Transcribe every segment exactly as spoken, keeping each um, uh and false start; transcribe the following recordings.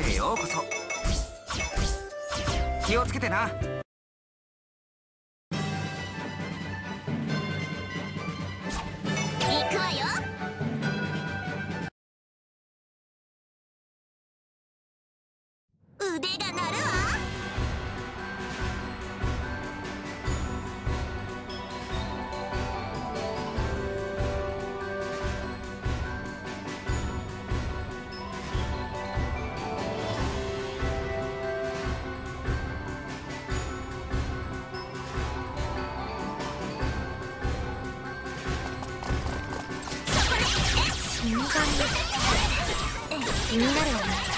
へようこそ。気をつけてな。 行くわよ。腕が鳴るわ。 気になるわね。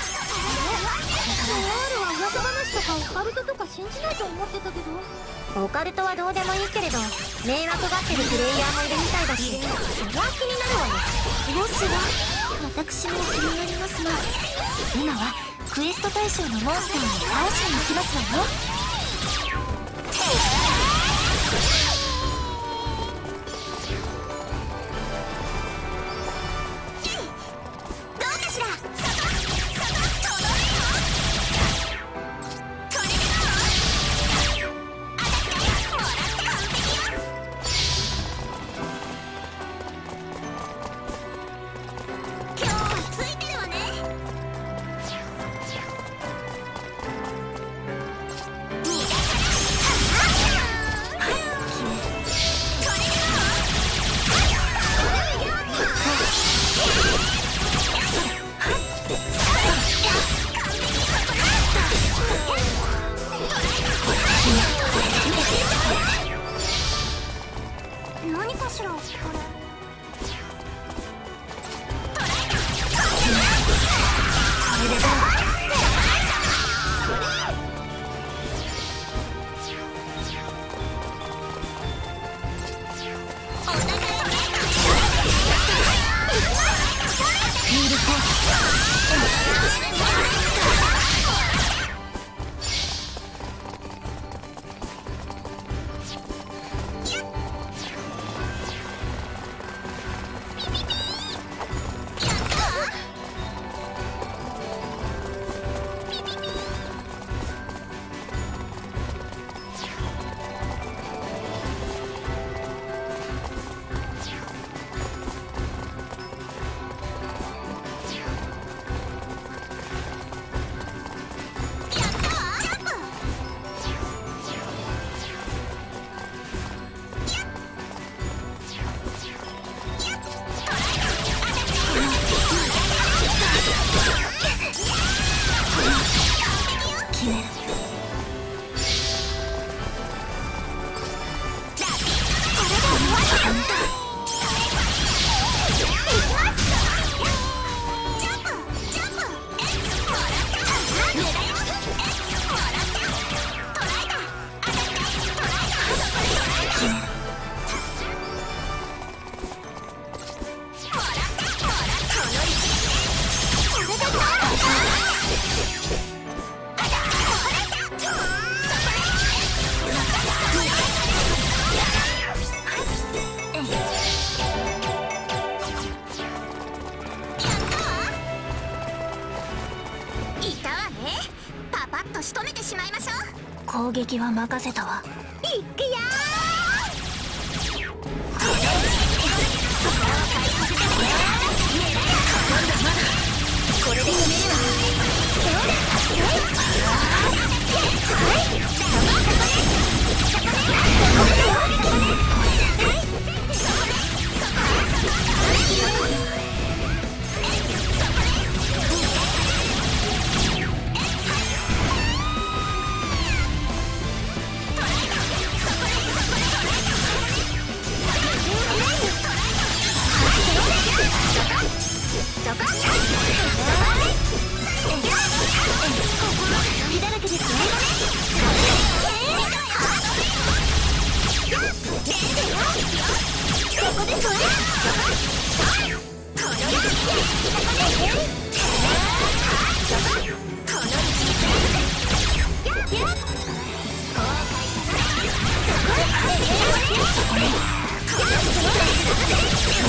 ロールは噂話とかオカルトとか信じないと思ってたけど。オカルトはどうでもいいけれど迷惑がってるプレイヤーもいるみたいだし、そりゃ気になるわよ。ボスは私も気になりますが、今はクエスト対象のモンスターに倒しに行きますわよ。何かしらこれ。攻撃は任せたわ。いくよー。これで決めるわ。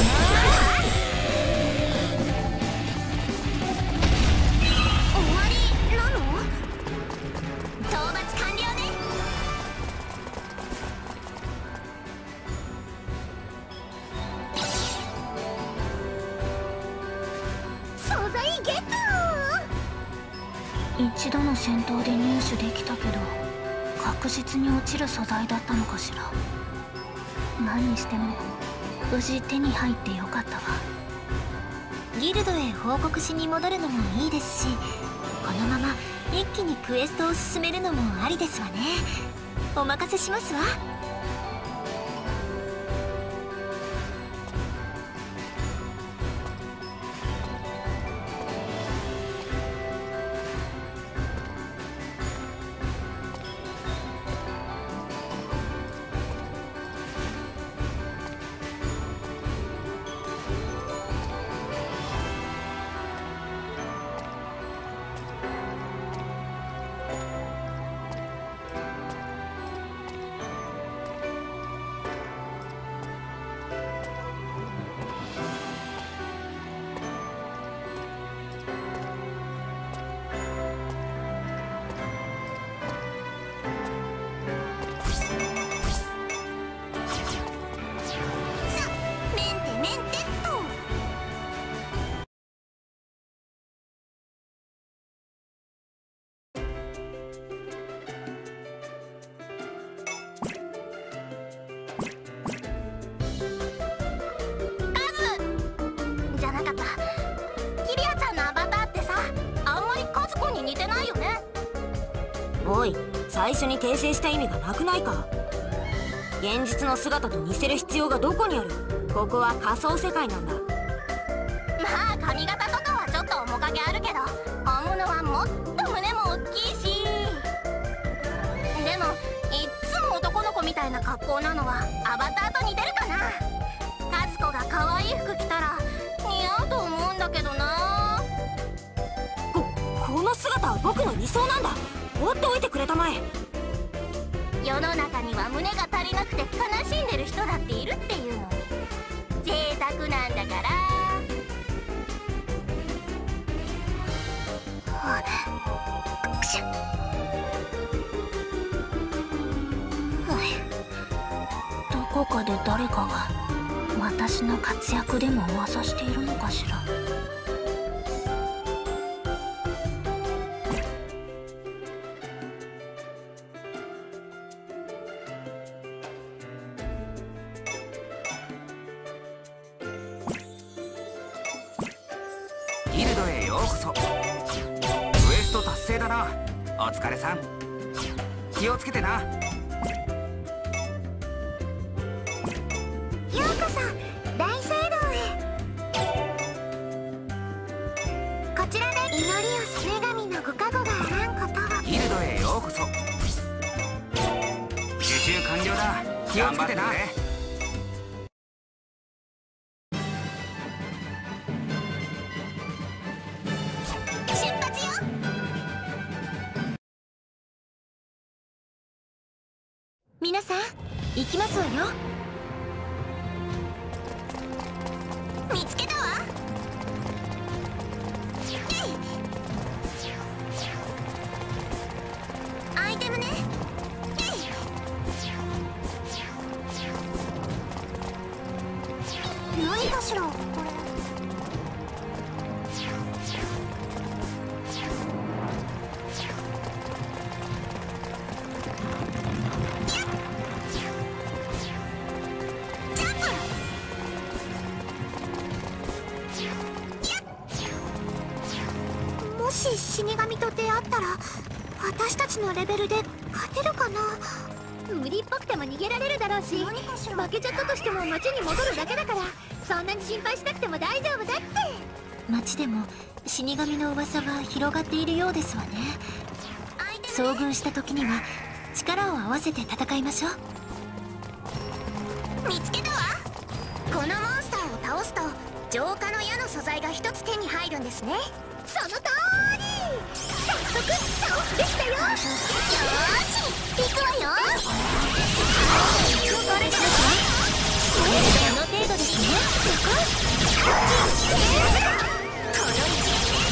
終わり。 一度の戦闘で入手できたけど確実に落ちる素材だったのかしら。何にしても無事手に入ってよかったわ。 ギルドへ報告しに戻るのもいいですし、このまま一気にクエストを進めるのもありですわね。お任せしますわ。 おい、最初に訂正した意味がなくないか。現実の姿と似せる必要がどこにある。ここは仮想世界なんだ。 まあ髪型とかはちょっと面影あるけど、本物はもっと胸も大きいし。でもいっつも男の子みたいな格好なのはアバターと似てるかな。カズコが可愛い服着たら似合うと思うんだけどな。 ここの姿は僕の理想なんだ。放っておいてくれたまえ。 世の中には胸が足りなくて悲しんでる人だっているっていうのに、贅沢なんだから。くしゃどこかで誰かが私の活躍でも噂しているのかしら。 ギルドへようこそ。クエスト達成だな。お疲れさん。気をつけてな。 ようこそ大聖堂へ。こちらで祈りをす女神のご加護があらんことを。 ギルドへようこそ。受注完了だ。気をつけてな。 皆さん行きますわよ。見つけたわ。アイテムね。何かしらこれ。もし死神と出会ったら私たちのレベルで勝てるかな。無理っぽくても逃げられるだろうし、負けちゃったとしても町に戻るだけだから、そんなに心配しなくても大丈夫だって。町でも死神の噂は広がっているようですわね。遭遇した時には力を合わせて戦いましょう。見つけたわ。このモンスターを倒すと浄化の矢の素材が一つ手に入るんですね。その通り。早速倒すべきだよ。よーし行くわよ。これですか。これでこの程度ですね。そここの位置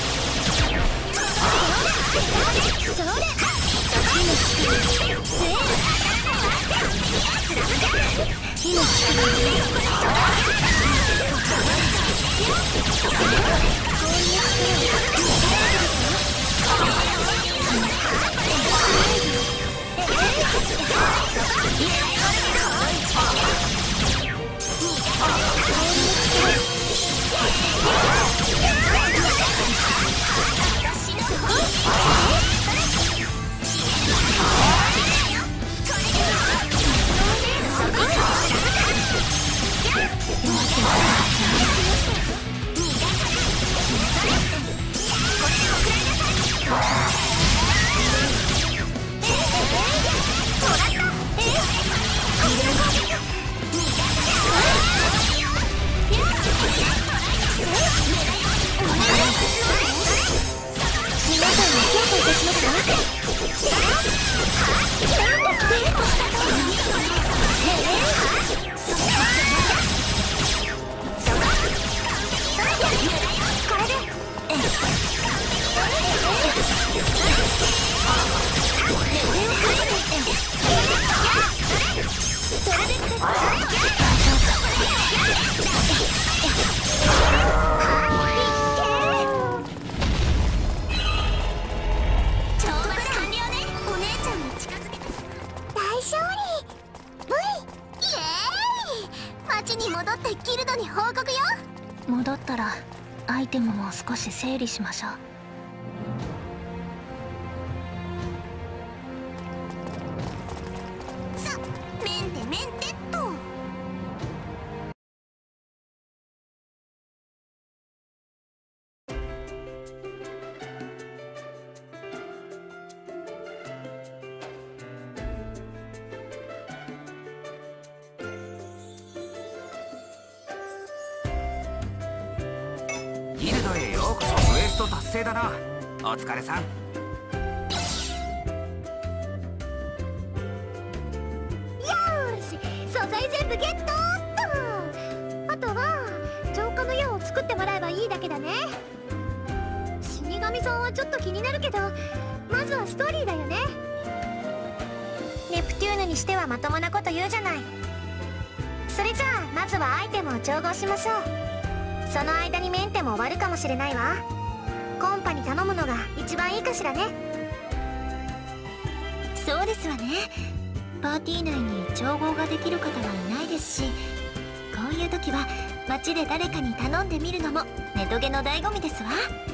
それそれ火の力据える。火の力こういう力をルドに報告よ。 戻ったらアイテムも少し整理しましょう。 さメンテメンテっと。 ギルドへようこそ。クエスト達成だな。お疲れさん。 よーし、素材全部ゲットっと。あとは浄化の矢を作ってもらえばいいだけだね。死神さんはちょっと気になるけど、まずはストーリーだよね。ネプテューヌにしてはまともなこと言うじゃない。それじゃあまずはアイテムを調合しましょう。その間にメンテも終わるかもしれないわ。コンパに頼むのが一番いいかしらね。 そうですわね。パーティー内に調合ができる方はいないですし、こういう時は街で誰かに頼んでみるのもネトゲの醍醐味ですわ。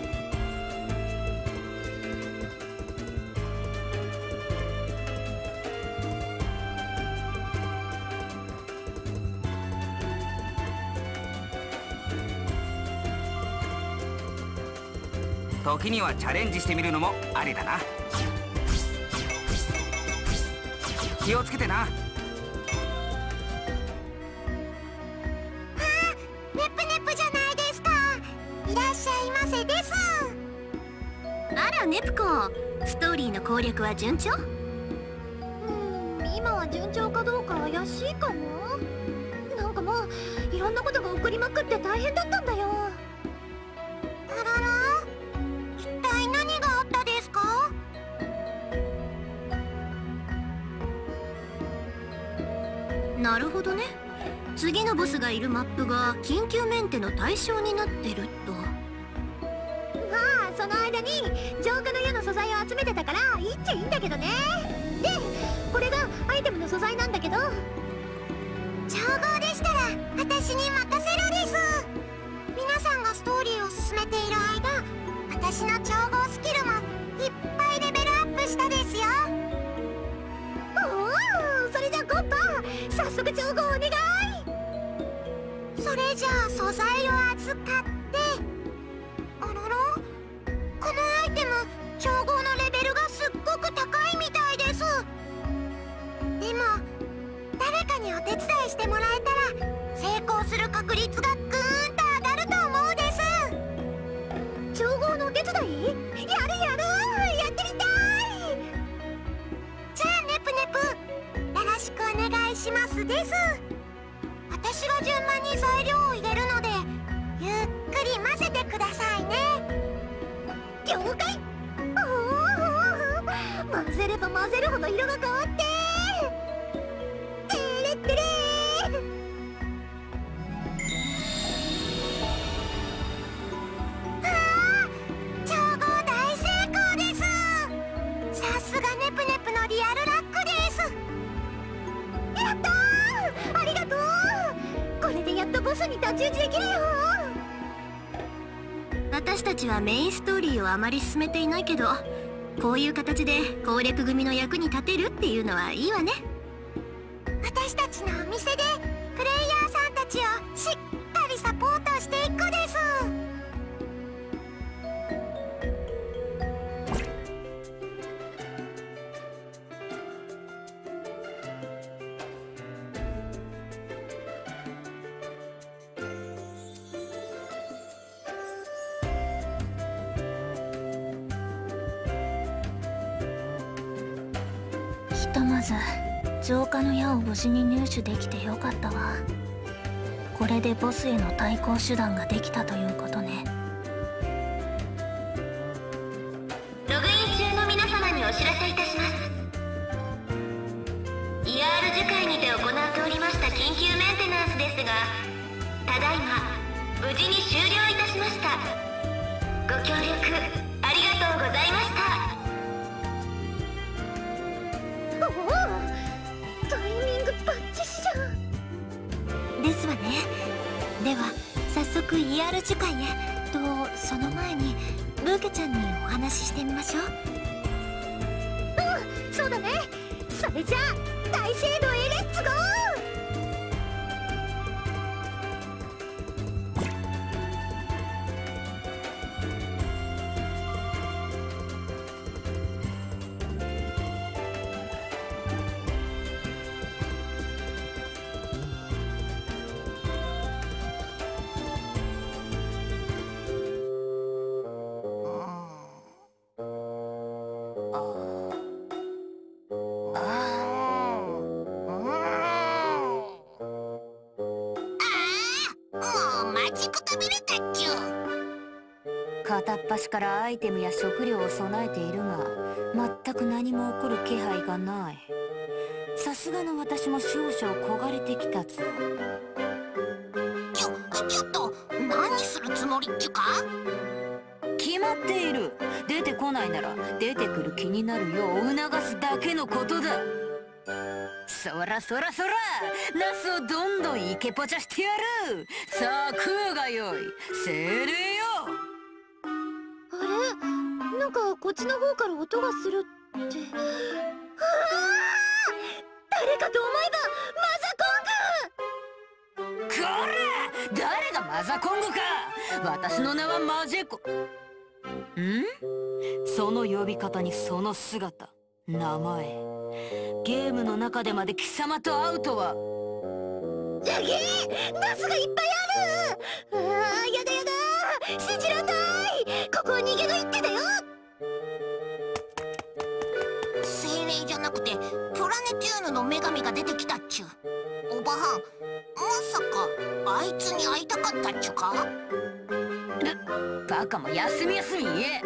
時にはチャレンジしてみるのもありだな。気をつけてな。 ネプネプじゃないですか。いらっしゃいませです。 あらネプコ、ストーリーの攻略は順調？ うーん、今は順調かどうか怪しいかも。なんかもういろんなことが起こりまくって大変だったんだよ。あらら、一体何があったですか？ なるほどね。次のボスがいるマップが緊急メンテの対象になってると。 まあその間に浄化の矢の素材を集めてたからいいっちゃいいんだけどね。でこれがアイテムの素材なんだけど、調合でしたら私に任せろです。皆さんがストーリーを進めている間、私の調合スキルもいっぱいレベルアップしたですよ。おお、それじゃあコンパ早速調合お願い。それじゃあ素材を預かって、あらら、このアイテム調合のレベルがすっごく高いみたいです。でも誰かにお手伝いしてもらえたら成功する確率がぐーんと上がると思うです。調合のお手伝い？やるやる、やってみたい。じゃあネプネプよろしくお願いしますです。私が順番に材料を入れるのでゆっくり混ぜてくださいね。了解。おお、混ぜれば混ぜるほど色が変わって、てれってれー。あー、調合大成功です。さすがネプネプのリアルラックです。やったー、ありがとう。これでやっとボスに太刀打ちできるよ。 私たちはメインストーリーをあまり進めていないけど、こういう形で攻略組の役に立てるっていうのはいいわね。 私たちのお店でプレイヤーさんたちをしっかりサポートしていくです。 ひとまず浄化の矢を無事に入手できてよかったわ。これでボスへの対抗手段ができたということね。 ログイン中の皆様にお知らせいたします。 イアール 樹海にて行っておりました緊急メンテナンスですが、ただいま無事に終了いたしました。ご協力ありがとうございました。 おお、タイミングバッチシじゃん。 ですわね。 では早速 イーアール 次回へと。その前にブーケちゃんにお話ししてみましょう。うん、そうだね。それじゃあ大聖堂へレッツゴー。 片っ端からアイテムや食料を備えているが全く何も起こる気配がない。さすがの私も少々焦がれてきたぞ。 ちょちょっと何するつもりっちゅか。 決まっている。出てこないなら出てくる気になるよう促すだけのことだ。そらそらそら、ナスをどんどんイケポチャしてやる。さあ食うがよい。精霊よ。 あれ、なんかこっちの方から音がするって。うわー、誰かと思えばマザコング。 こら、誰がマザコングか。私の名はマジェコ。ん？その呼び方にその姿、名前、ゲームの中でまで貴様と会うとは。 やげー、ナスがいっぱいある。あー、やだやだ、信じらんない。ここは逃げの一手だよ。 精霊じゃなくてプラネテューヌの女神が出てきたっちゅう。おばはん、まさかあいつに会いたかったっちゅうか。 バカも休み休み言え。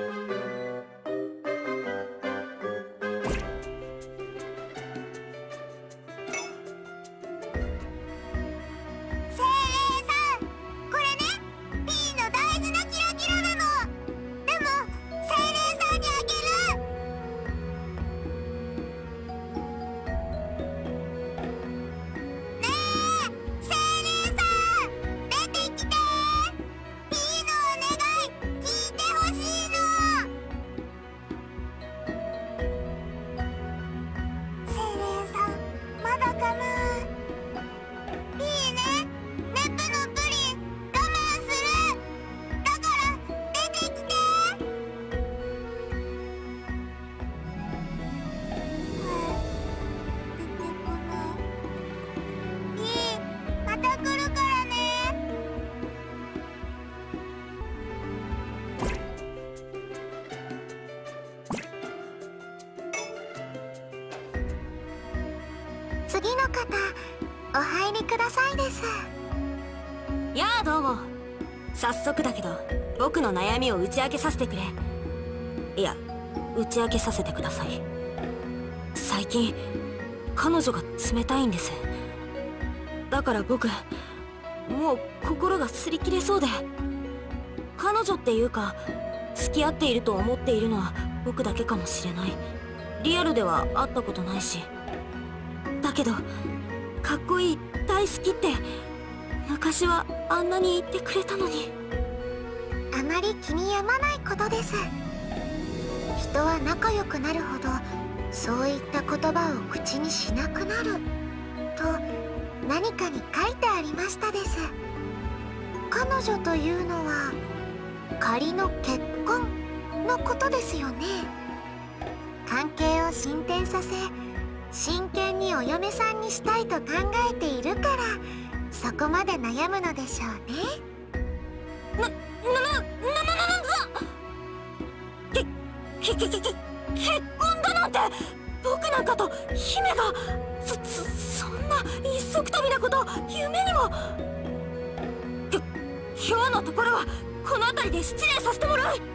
次の方、お入りくださいです。 やあ、どうも。早速だけど僕の悩みを打ち明けさせてくれ。いや、打ち明けさせてください。最近彼女が冷たいんです。だから僕もう心が擦り切れそうで。彼女っていうか付き合っていると思っているのは僕だけかもしれない。リアルでは会ったことないし。だけどかっこいい、大好きって昔はあんなに言ってくれたのに。 あまり気に病まないことです。人は仲良くなるほどそういった言葉を口にしなくなると何かに書いてありましたです。彼女というのは仮の結婚のことですよね。関係を進展させ真剣にお嫁さんにしたいと考えているからそこまで悩むのでしょうね。 な、な、な、な、な、な、な、け、け、け、け、結婚だなんて僕なんかと姫がそ、そ、そんな一足飛びなこと夢にも。きょ、今日のところはこの辺りで失礼させてもらう。 違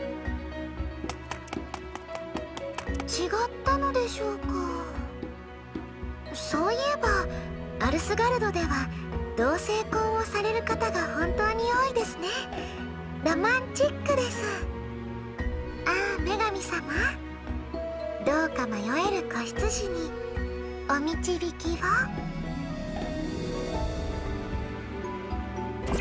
ったのでしょうか。そういえばアルスガルドでは同性婚をされる方が本当に多いですね。ロマンチックです。ああ、女神様、どうか迷える子羊にお導きを。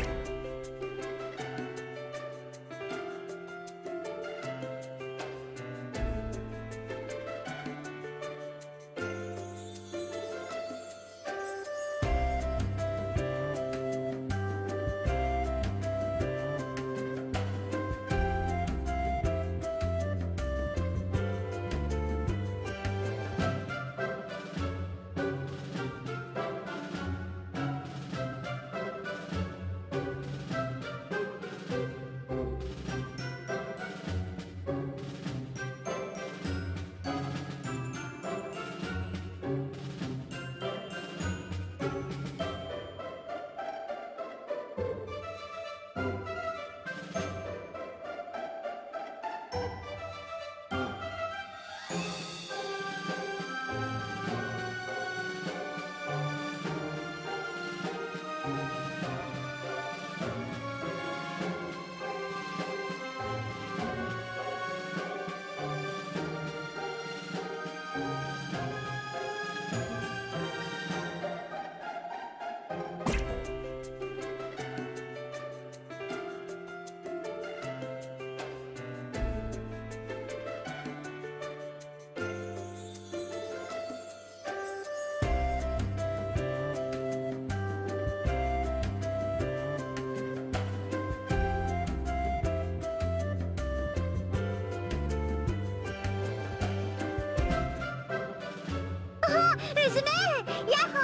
娘、やっほ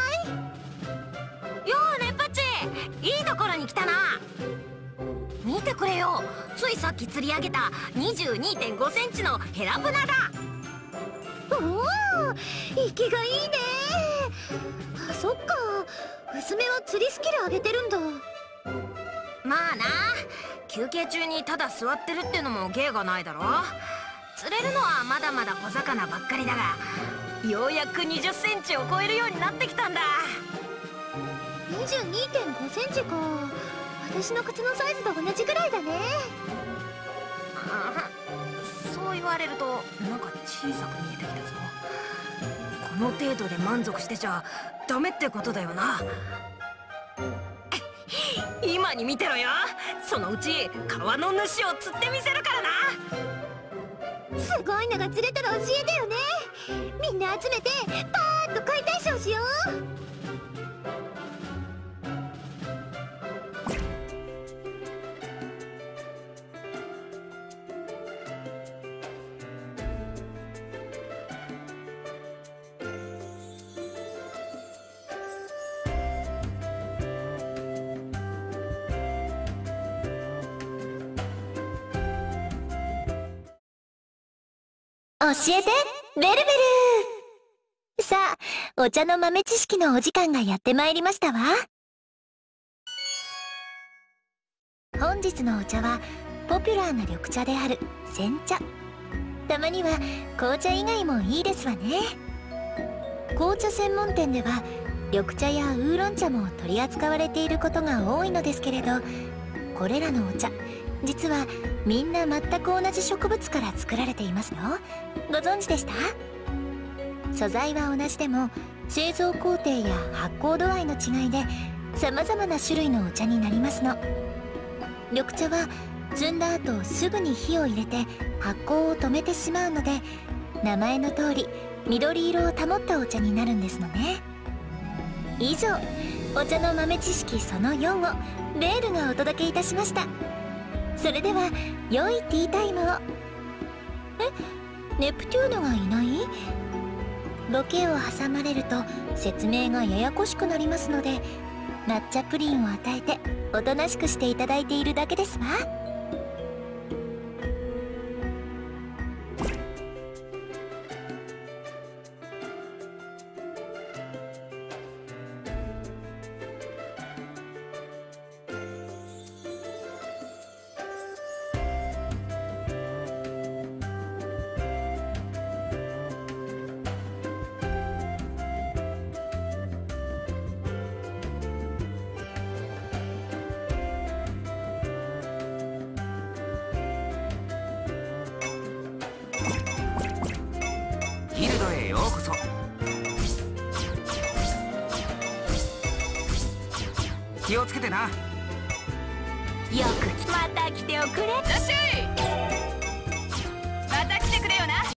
ーい。 ようねっぱっち、いいところに来たな。見てくれよ、ついさっき釣り上げた にじゅうにてんごセンチのヘラブナだ。 おお、生きがいいね。あ、そっか、娘は釣りスキル上げてるんだ。 まあな、休憩中にただ座ってるってのも芸がないだろ。釣れるのはまだまだ小魚ばっかりだが、ようやくにじゅっセンチを超えるようになってきたんだ。 にじゅうにてんごセンチか。私の靴のサイズと同じぐらいだね。 あ、そう言われるとなんか小さく見えてきたぞ。この程度で満足してちゃダメってことだよな。今に見てろよ、そのうち川の主を釣ってみせるからな。 すごいのが釣れたら教えてよね。みんな集めてパーッと解体ショーしよう。教えてベルベル。さあ、お茶の豆知識のお時間がやってまいりましたわ。本日のお茶はポピュラーな緑茶である煎茶。たまには紅茶以外もいいですわね。紅茶専門店では緑茶やウーロン茶も取り扱われていることが多いのですけれど、これらのお茶、実はみんな全く同じ植物から作られていますよ。ご存知でした？素材は同じでも製造工程や発酵度合いの違いで様々な種類のお茶になりますの。緑茶は摘んだ後すぐに火を入れて発酵を止めてしまうので、名前の通り緑色を保ったお茶になるんですのね。以上、お茶の豆知識そのよんをベールがお届けいたしました。それでは良いティータイムを。え、ネプテューノがいない？ボケを挟まれると説明がややこしくなりますので、抹茶プリンを与えておとなしくしていただいているだけですわ。 ギルドへようこそ。気をつけてな。 よくまた来ておくれ。